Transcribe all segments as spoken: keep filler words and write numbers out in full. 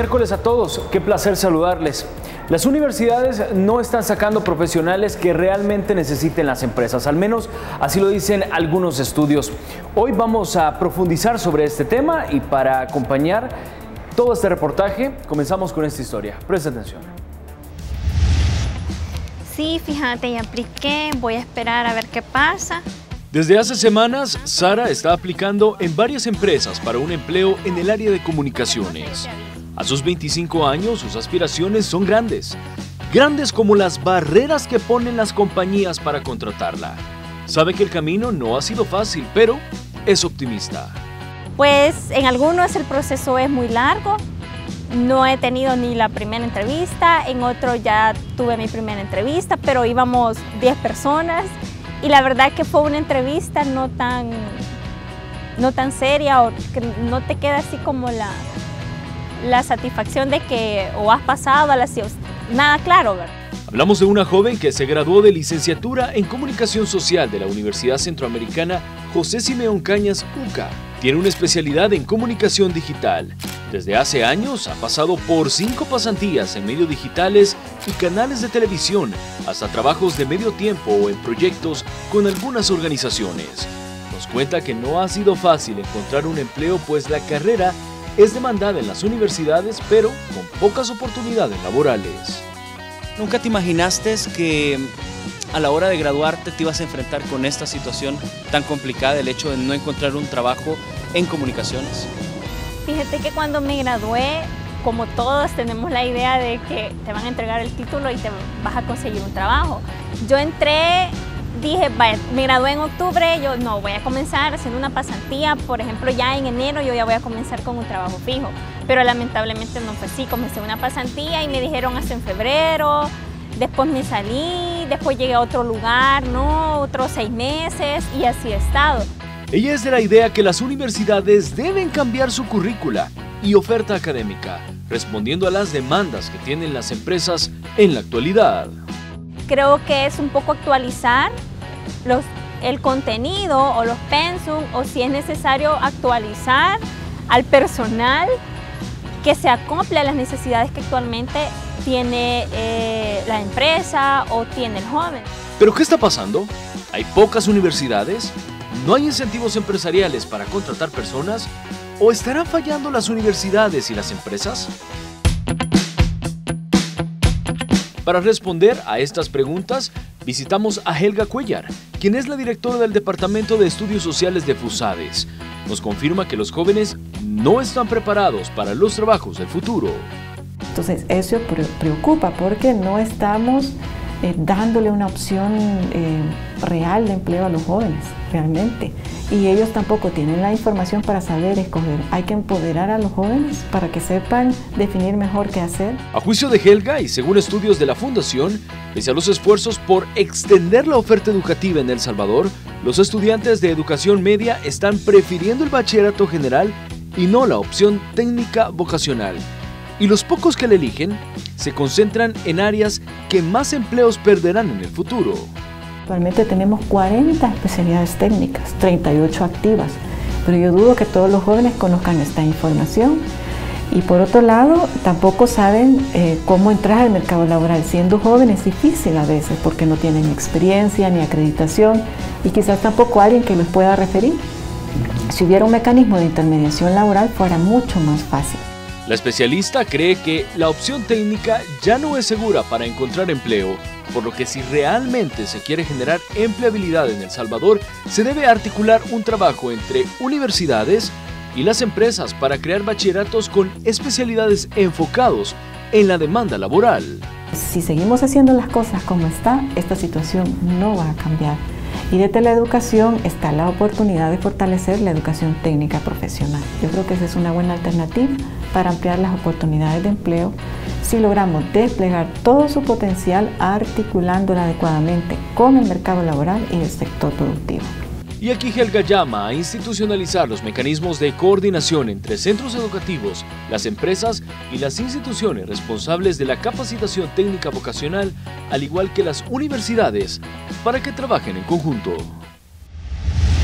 miércoles a todos, qué placer saludarles. Las universidades no están sacando profesionales que realmente necesiten las empresas, al menos así lo dicen algunos estudios. Hoy vamos a profundizar sobre este tema y para acompañar todo este reportaje comenzamos con esta historia. Presta atención. Sí, fíjate, ya apliqué, voy a esperar a ver qué pasa. Desde hace semanas, Sara está aplicando en varias empresas para un empleo en el área de comunicaciones. A sus veinticinco años, sus aspiraciones son grandes. Grandes como las barreras que ponen las compañías para contratarla. Sabe que el camino no ha sido fácil, pero es optimista. Pues en algunos el proceso es muy largo. No he tenido ni la primera entrevista, en otro ya tuve mi primera entrevista, pero íbamos diez personas. Y la verdad que fue una entrevista no tan, no tan seria, o que no te queda así como la, la satisfacción de que o has pasado a la... Nada claro, ¿verdad? Hablamos de una joven que se graduó de licenciatura en Comunicación Social de la Universidad Centroamericana José Simeón Cañas U C A. Tiene una especialidad en comunicación digital. Desde hace años ha pasado por cinco pasantías en medios digitales y canales de televisión, hasta trabajos de medio tiempo o en proyectos con algunas organizaciones. Nos cuenta que no ha sido fácil encontrar un empleo, pues la carrera es demandada en las universidades, pero con pocas oportunidades laborales. ¿Nunca te imaginaste que a la hora de graduarte te ibas a enfrentar con esta situación tan complicada, el hecho de no encontrar un trabajo en comunicaciones? Fíjate que cuando me gradué, como todos tenemos la idea de que te van a entregar el título y te vas a conseguir un trabajo. Yo entré, dije, vaya, me gradué en octubre, yo no, voy a comenzar haciendo una pasantía, por ejemplo, ya en enero yo ya voy a comenzar con un trabajo fijo. Pero lamentablemente no fue así, comencé una pasantía y me dijeron hasta en febrero, después me salí, después llegué a otro lugar, no, otros seis meses y así he estado. Ella es de la idea que las universidades deben cambiar su currícula y oferta académica, respondiendo a las demandas que tienen las empresas en la actualidad. Creo que es un poco actualizar los, el contenido o los pensum, o si es necesario actualizar al personal que se acople a las necesidades que actualmente tiene eh, la empresa o tiene el joven. ¿Pero qué está pasando? ¿Hay pocas universidades? ¿No hay incentivos empresariales para contratar personas? ¿O estarán fallando las universidades y las empresas? Para responder a estas preguntas, visitamos a Helga Cuellar, quien es la directora del Departamento de Estudios Sociales de FUSADES. Nos confirma que los jóvenes no están preparados para los trabajos del futuro. Entonces eso preocupa porque no estamos eh, dándole una opción eh, real de empleo a los jóvenes, realmente. Y ellos tampoco tienen la información para saber escoger. Hay que empoderar a los jóvenes para que sepan definir mejor qué hacer. A juicio de Helga y según estudios de la Fundación, pese a los esfuerzos por extender la oferta educativa en El Salvador, los estudiantes de educación media están prefiriendo el bachillerato general y no la opción técnica vocacional. Y los pocos que la eligen se concentran en áreas que más empleos perderán en el futuro. Actualmente tenemos cuarenta especialidades técnicas, treinta y ocho activas, pero yo dudo que todos los jóvenes conozcan esta información. Y por otro lado, tampoco saben eh, cómo entrar al mercado laboral. Siendo joven es difícil a veces porque no tienen experiencia ni acreditación y quizás tampoco alguien que los pueda referir. Si hubiera un mecanismo de intermediación laboral fuera mucho más fácil. La especialista cree que la opción técnica ya no es segura para encontrar empleo, por lo que si realmente se quiere generar empleabilidad en El Salvador, se debe articular un trabajo entre universidades y las empresas para crear bachilleratos con especialidades enfocados en la demanda laboral. Si seguimos haciendo las cosas como está, esta situación no va a cambiar. Y desde la educación está la oportunidad de fortalecer la educación técnica profesional. Yo creo que esa es una buena alternativa para ampliar las oportunidades de empleo si logramos desplegar todo su potencial articulándola adecuadamente con el mercado laboral y el sector productivo. Y aquí Helga llama a institucionalizar los mecanismos de coordinación entre centros educativos, las empresas y las instituciones responsables de la capacitación técnica vocacional, al igual que las universidades, para que trabajen en conjunto.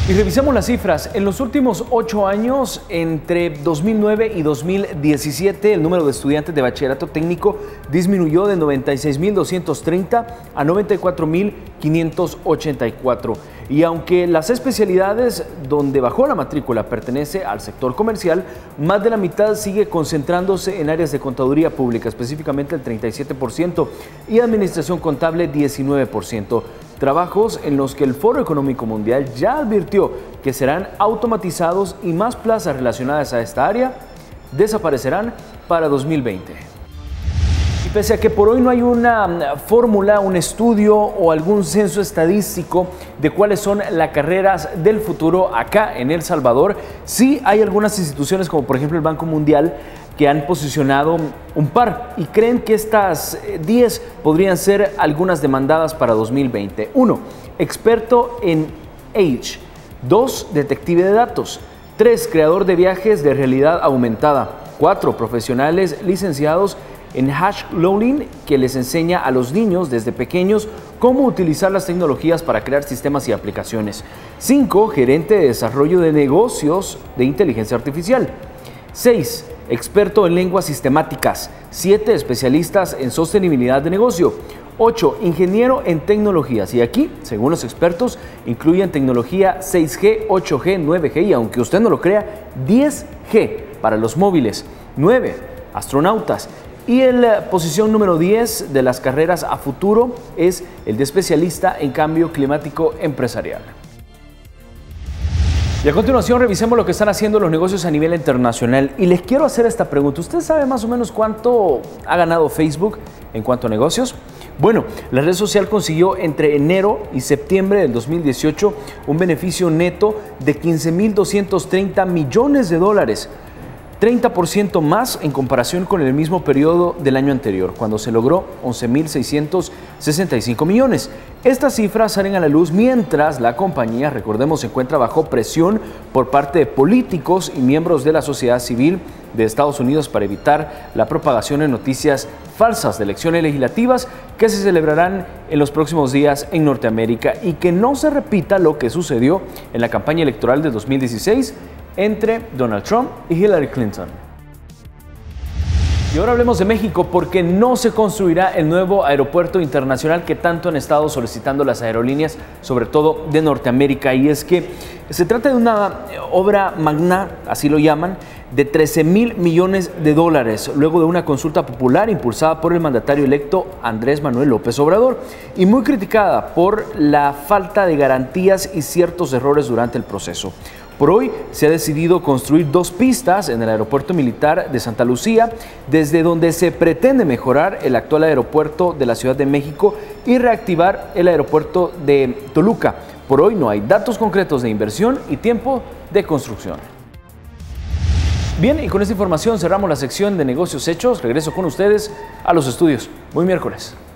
Y revisemos las cifras. En los últimos ocho años, entre dos mil nueve y dos mil diecisiete, el número de estudiantes de bachillerato técnico disminuyó de noventa y seis mil doscientos treinta a noventa y cuatro mil quinientos ochenta y cuatro. Y aunque las especialidades donde bajó la matrícula pertenece al sector comercial, más de la mitad sigue concentrándose en áreas de contaduría pública, específicamente el treinta y siete por ciento, y administración contable diecinueve por ciento. Trabajos en los que el Foro Económico Mundial ya advirtió que serán automatizados y más plazas relacionadas a esta área desaparecerán para dos mil veinte. Y pese a que por hoy no hay una fórmula, un estudio o algún censo estadístico de cuáles son las carreras del futuro acá en El Salvador, sí hay algunas instituciones como por ejemplo el Banco Mundial que han posicionado un par y creen que estas diez podrían ser algunas demandadas para dos mil veinte. uno. Experto en Age. dos. Detective de datos. tres. Creador de viajes de realidad aumentada. cuatro. Profesionales licenciados en hash learning, que les enseña a los niños desde pequeños cómo utilizar las tecnologías para crear sistemas y aplicaciones. cinco. Gerente de desarrollo de negocios de inteligencia artificial. seis. Experto en lenguas sistemáticas. siete. Especialistas en sostenibilidad de negocio. ocho. Ingeniero en tecnologías. Y aquí, según los expertos, incluyen tecnología seis G, ocho G, nueve G y, aunque usted no lo crea, diez G para los móviles. nueve. Astronautas. Y en la posición número diez de las carreras a futuro es el de especialista en cambio climático empresarial. Y a continuación revisemos lo que están haciendo los negocios a nivel internacional. Y les quiero hacer esta pregunta. ¿Usted sabe más o menos cuánto ha ganado Facebook en cuanto a negocios? Bueno, la red social consiguió entre enero y septiembre del dos mil dieciocho un beneficio neto de quince mil doscientos treinta millones de dólares. treinta por ciento más en comparación con el mismo periodo del año anterior, cuando se logró once mil seiscientos sesenta y cinco millones. Estas cifras salen a la luz mientras la compañía, recordemos, se encuentra bajo presión por parte de políticos y miembros de la sociedad civil de Estados Unidos para evitar la propagación de noticias falsas de elecciones legislativas que se celebrarán en los próximos días en Norteamérica y que no se repita lo que sucedió en la campaña electoral de dos mil dieciséis entre Donald Trump y Hillary Clinton. Y ahora hablemos de México, porque no se construirá el nuevo aeropuerto internacional que tanto han estado solicitando las aerolíneas, sobre todo de Norteamérica. Y es que se trata de una obra magna, así lo llaman, de trece mil millones de dólares, luego de una consulta popular impulsada por el mandatario electo Andrés Manuel López Obrador y muy criticada por la falta de garantías y ciertos errores durante el proceso. Por hoy se ha decidido construir dos pistas en el aeropuerto militar de Santa Lucía, desde donde se pretende mejorar el actual aeropuerto de la Ciudad de México y reactivar el aeropuerto de Toluca. Por hoy no hay datos concretos de inversión y tiempo de construcción. Bien, y con esta información cerramos la sección de negocios hechos. Regreso con ustedes a los estudios. Buen miércoles.